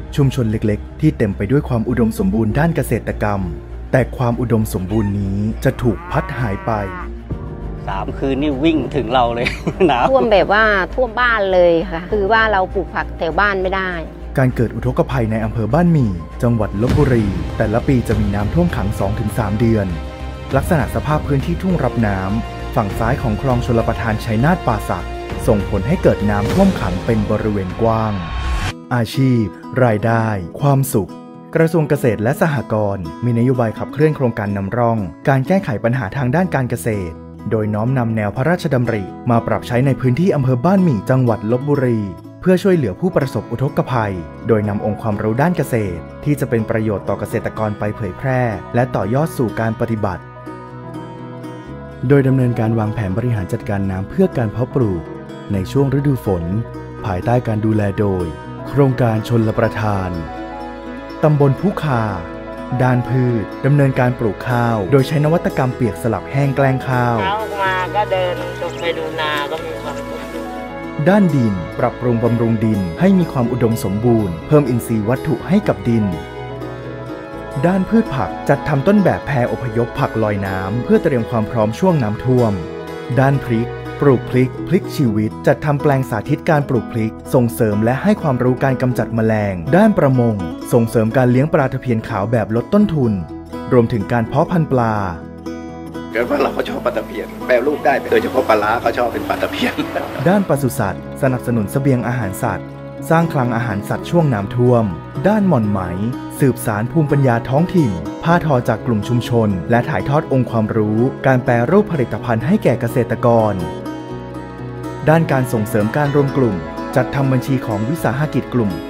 ชุมชนเล็กๆที่เต็มไปด้วยความอุดมสมบูรณ์ด้านเกษตรกรรมแต่ความอุดมสมบูรณ์นี้จะถูกพัดหายไป 3 คืนนี่วิ่งถึงเราเลย หนาวท่วมแบบว่าท่วมบ้านเลยค่ะคือว่าเราปลูกผักแถวบ้านไม่ได้การเกิดอุทกภัยในอำเภอบ้านหมี่จังหวัดลพบุรีแต่ละปีจะมีน้ำท่วมขัง 2-3 เดือนลักษณะสภาพพื้นที่ทุ่งรับน้ำฝั่งซ้ายของคลองชลประทานชัยนาทป่าสักส่งผลให้เกิดน้ำท่วมขังเป็นบริเวณกว้างอาชีพรายได้ความสุขกระทรวงเกษตรและสหกรณ์มีนโยบายขับเคลื่อนโครงการนำร่องการแก้ไขปัญหาทางด้านการเกษตรโดยน้อมนำแนวพระราชดำริมาปรับใช้ในพื้นที่อำเภอบ้านหมี่จังหวัดลพบุรีเพื่อช่วยเหลือผู้ประสบอุทกภัยโดยนำองค์ความรู้ด้านเกษตรที่จะเป็นประโยชน์ต่อเกษตรกรไปเผยแพร่และต่อยอดสู่การปฏิบัติโดยดำเนินการวางแผนบริหารจัดการน้ำเพื่อการเพาะปลูกในช่วงฤดูฝนภายใต้การดูแลโดยโครงการชลประทานตำบลผู้คาด้านพืชดำเนินการปลูกข้าวโดยใช้นวัตกรรมเปียกสลับแห้งแกล้งข้าวเช้ามาก็เดินไปดูนาก็มีความสุขด้านดินปรับปรุงบำรุงดินให้มีความอุดมสมบูรณ์เพิ่มอินทรีย์วัตถุให้กับดินด้านพืชผักจัดทำต้นแบบแพรอพยพผักลอยน้ำเพื่อเตรียมความพร้อมช่วงน้ำท่วมด้านพริกปลูกพริกชีวิตจัดทำแปลงสาธิตการปลูกพริกส่งเสริมและให้ความรู้การกำจัดแมลงด้านประมงส่งเสริมการเลี้ยงปลาตะเพียนขาวแบบลดต้นทุนรวมถึงการเพาะพันธุ์ปลาเกิดว่าเราก็ชอบปลาตะเพียนแปรรูปได้โดยเฉพาะปลาล้าก็ชอบเป็นปลาตะเพียนด้านปศุสัตว์สนับสนุนเสบียงอาหารสัตว์สร้างคลังอาหารสัตว์ช่วงน้ำท่วมด้านหม่อนไหมสืบสารภูมิปัญญาท้องถิ่นผ้าทอจากกลุ่มชุมชนและถ่ายทอดองค์ความรู้การแปรรูปผลิตภัณฑ์ให้แก่เกษตรกรด้านการส่งเสริมการรวมกลุ่มจัดทำบัญชีของวิสาหกิจกลุ่ม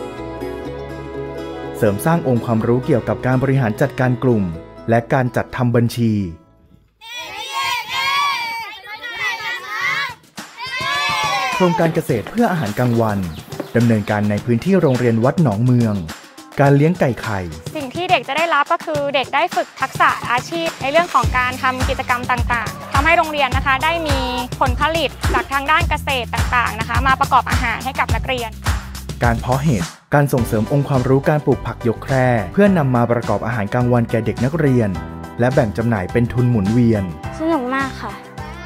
เสริมสร้างองค์ความรู้เกี่ยวกับการบริหารจัดการกลุ่มและการจัดทำบัญชีโครงการเกษตรเพื่ออาหารกลางวันดำเนินการในพื้นที่โรงเรียนวัดหนองเมืองการเลี้ยงไก่ไข่สิ่งที่เด็กจะได้รับก็คือเด็กได้ฝึกทักษะอาชีพในเรื่องของการทำกิจกรรมต่างๆทำให้โรงเรียนนะคะได้มีผลผลิตจากทางด้านเกษตรต่างๆนะคะมาประกอบอาหารให้กับนักเรียนการเพาะเห็ดการส่งเสริมองค์ความรู้การปลูกผักยกแคร่เพื่อนำมาประกอบอาหารกลางวันแก่เด็กนักเรียนและแบ่งจำหน่ายเป็นทุนหมุนเวียนสนุกมากค่ะ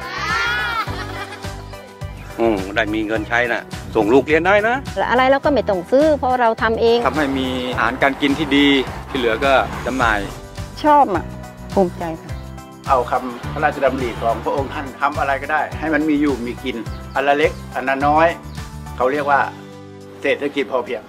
ได้มีเงินใช้นะส่งลูกเรียนได้นะอะไรเราก็ไม่ต้องซื้อเพราะเราทำเองทำให้มีอาหารการกินที่ดีที่เหลือก็จำหน่ายชอบภูมิใจค่ะเอาคำพระราชดำริของพระองค์ท่านทำอะไรก็ได้ให้มันมีอยู่มีกินอันละเล็กอันละน้อยเขาเรียกว่าเศรษฐกิจพอเพียง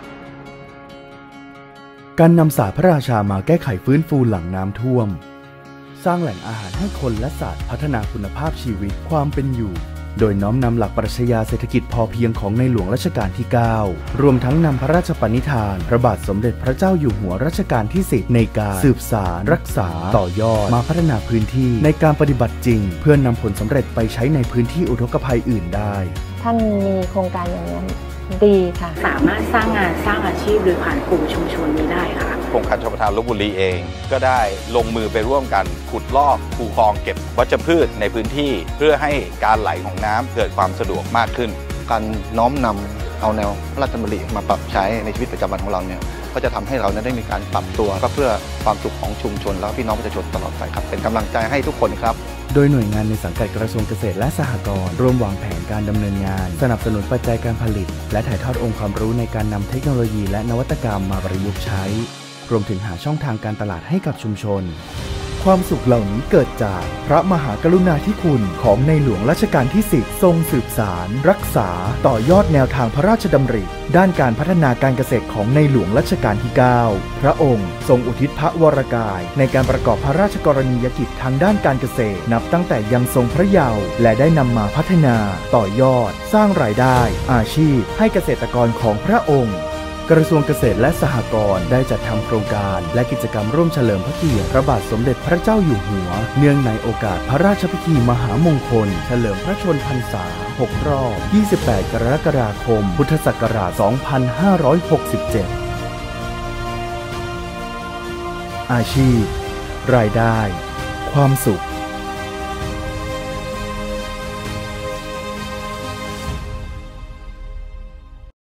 การนำศาสตร์พระราชามาแก้ไขฟื้นฟูหลังน้ำท่วมสร้างแหล่งอาหารให้คนและสัตว์พัฒนาคุณภาพชีวิตความเป็นอยู่โดยน้อมนำหลักปรัชญาเศรษฐกิจพอเพียงของในหลวงรัชกาลที่ 9รวมทั้งนำพระราชปณิธานพระบาทสมเด็จพระเจ้าอยู่หัวรัชกาลที่ 10ในการสืบสานรักษาต่อยอดมาพัฒนาพื้นที่ในการปฏิบัติจริงเพื่อนำผลสำเร็จไปใช้ในพื้นที่อุทกภัยอื่นได้ท่านมีโครงการอย่างนี้ดีค่ะสามารถสร้างงานสร้างอาชีพโดยผ่านกลุ่มชุมชนนี้ได้ค่ะโครงการชลประทานลพบุรีเองก็ได้ลงมือไปร่วมกันขุดลอกคูคลองเก็บวัชพืชในพื้นที่เพื่อให้การไหลของน้ำเกิดความสะดวกมากขึ้นการน้อมนำเอาแนวพระราชดำริมาปรับใช้ในชีวิตประจำวันของเราเนี่ยก็จะทำให้เราได้มีการปรับตัวก็เพื่อความสุขของชุมชนและพี่น้องประชาชนตลอดไปครับเป็นกำลังใจให้ทุกคนครับโดยหน่วยงานในสังกัดกระทรวงเกษตรและสหกรณ์ร่วมวางแผนการดำเนินงานสนับสนุนปัจจัยการผลิตและถ่ายทอดองค์ความรู้ในการนำเทคโนโลยีและนวัตกรรมมาประยุกต์ใช้รวมถึงหาช่องทางการตลาดให้กับชุมชนความสุขเหล่านี้เกิดจากพระมหากรุณาธิคุณของในหลวงรัชกาลที่ 10ทรงสืบสารรักษาต่อยอดแนวทางพระราชดำริด้านการพัฒนาการเกษตรของในหลวงรัชกาลที่ 9พระองค์ทรงอุทิศพระวรกายในการประกอบพระราชกรณียกิจทางด้านการเกษตรนับตั้งแต่ยังทรงพระเยาว์และได้นำมาพัฒนาต่อยอดสร้างรายได้อาชีพให้เกษตรกรของพระองค์กระทรวงเกษตรและสหกรณ์ได้จัดทำโครงการและกิจกรรมร่วมเฉลิมพระเกียรติพระบาทสมเด็จพระเจ้าอยู่หัวเนื่องในโอกาสพระราชพิธีมหามงคลเฉลิมพระชนพรรษา6 รอบ 28 กรกฎาคม พุทธศักราช 2567 อาชีพรายได้ความสุข